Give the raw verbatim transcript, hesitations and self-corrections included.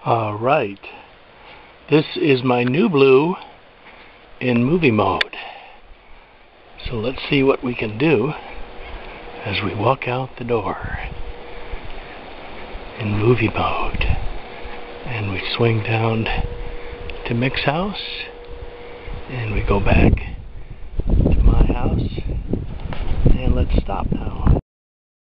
Alright, this is my new blue in movie mode. So let's see what we can do as we walk out the door in movie mode. And we swing down to Mick's house, and we go back to my house, and let's stop now.